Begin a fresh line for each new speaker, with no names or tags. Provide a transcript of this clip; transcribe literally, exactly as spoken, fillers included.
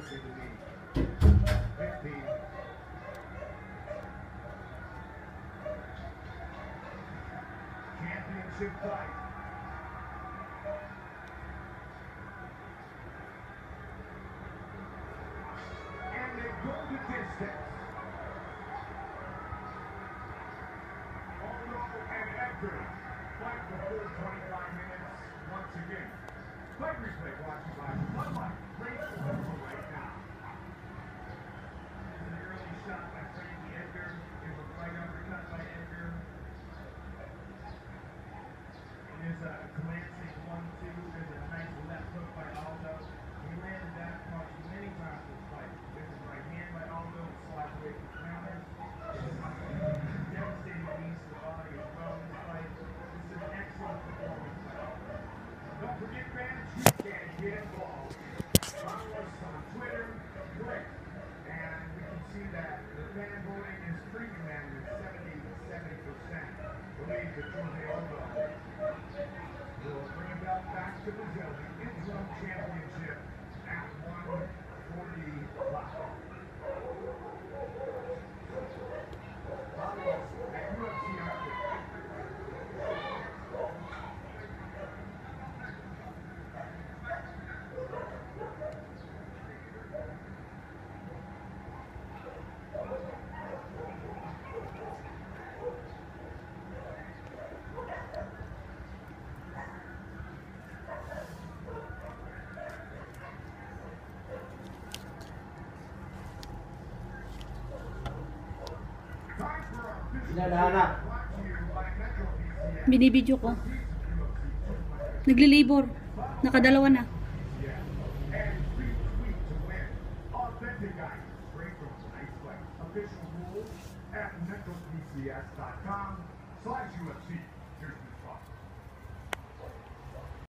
Championship fight. And they go the distance. Aldo and Edgar fight for full twenty-five minutes once again. Fight replay brought to you by Sunlight. Great local right now. An early shot by Frankie Edgar. It was right uppercut by Edgar. There's a glancing one two. There's a nice left hook by Aldo. He landed that punch many times in this fight. There's a right hand by Aldo and slides away from counters. Devastating knees to the body as well in this fight. This is an excellent performance by Aldo. Don't forget, fans, you can get involved. Follow us on Twitter, Click, and we can see that the fan voting is pretty unanimous, seventy to seventy percent. Believe that Jorge Aldo will bring it back to Brazil, the interim championship at one forty-five. Follow us at U F C Update.
Nadana.
Binibidyo ko. Nagli-labor. Nakadalawa na.
Official rules at metro p c s dot com slash U F C. Here's the